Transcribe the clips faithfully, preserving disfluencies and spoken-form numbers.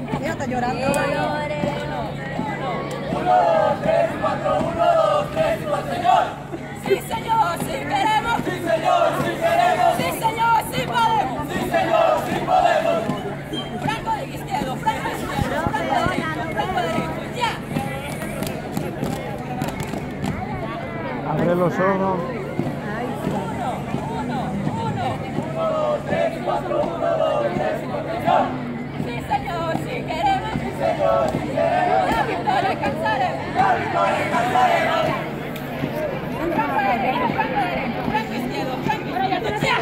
Mira, está llorando. Uno, dos, tres, cuatro, uno, dos, tres, cuatro, señor. Sí, señor, sí queremos. Sí, señor, sí queremos. Sí, señor, sí podemos. Sí, señor, sí podemos. Franco de izquierdo, Franco de izquierdo, Franco de derecho, Franco de derecho, ya. Abre los ojos. Uno, uno, uno. Uno, dos, tres, cuatro, uno, dos, tres, cuatro, señor. Sí, señor, sí queremos. Sí, señor, sí queremos. La victoria alcanzaremos. La victoria alcanzaremos. Franco de derecho, Franco de derecho, Franco izquierdo, Franco izquierdo, ya.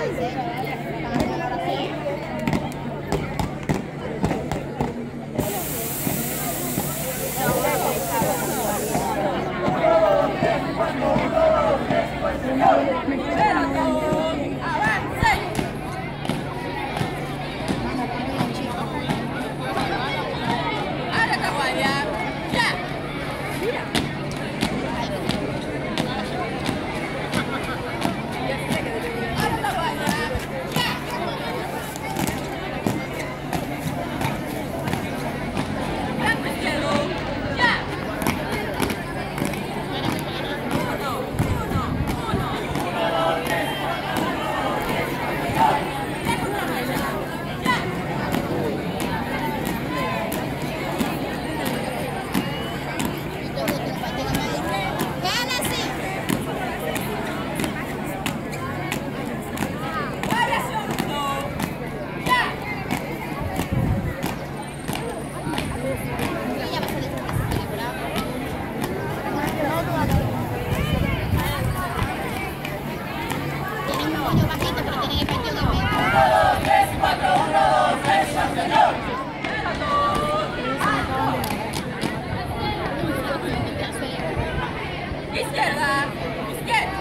Izquierda, izquierda.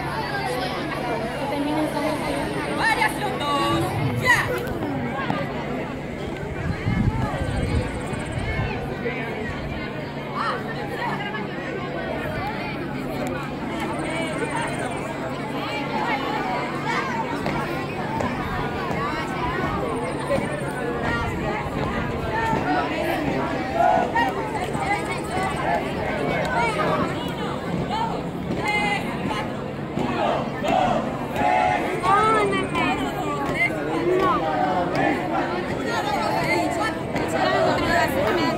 Variación dos, ya. No.